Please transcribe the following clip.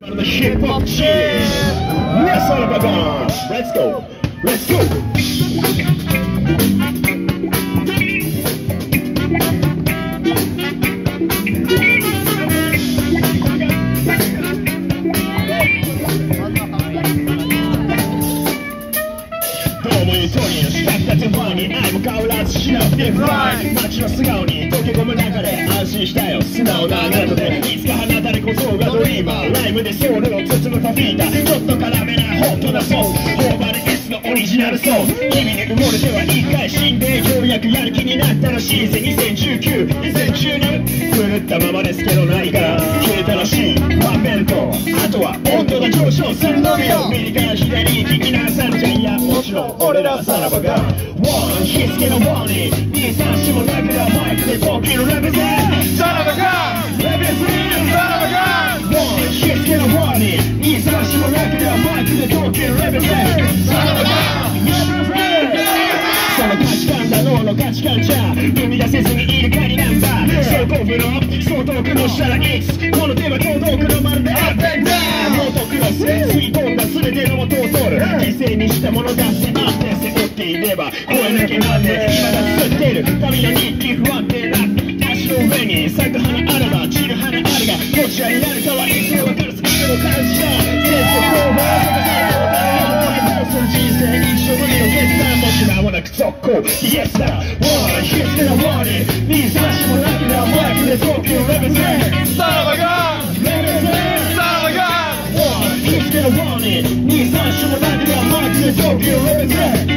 The hip hop cheers. Yes, all of our Let's go. Let's go. 愛も変わらずしなくてフライ街の素顔に溶け込む中で安心したよ素直なあなたでいつか放たれ小僧がドリーマーライムでソウルを包むパフィータちょっと辛めなホットなソース頬張り S のオリジナルソース君に埋もれては一回死んでようやくやる気になったらしいぜ2019、2012狂ったままですけど何か消えたらしいワンベルトあとは温度が上昇するのみよ右から左に聞きなさるじゃんいやもちろん俺らさらばが火付けのワーニング234もなくなマイクで東京のレベゼンさらばがレベゼンさらばが火付けのワーニング234もなくなマイクで東京のレベゼンさらばがレベゼンその価値観だ脳の価値観じゃ生み出せずにいるかになんだそうコンフロそう遠くのしたら X この手は届くのまるでアップエンダーモートクロス吸い込んだ全ての元を通る犠牲にしたものだってあって背負っていれば声だけなんで今が作っている旅の日記不安定な足の上に咲く花あれば散る花あるがどちらになるかはいつも分かるスピードを感じた絶望を人生一生ぶりの決断もし間もなく続行イエスだ火付けのワーニング234もなくなマイクで東京レベゼンさらばがレベゼンさらばが火付けのワーニング234もなくなマイクで東京レベゼン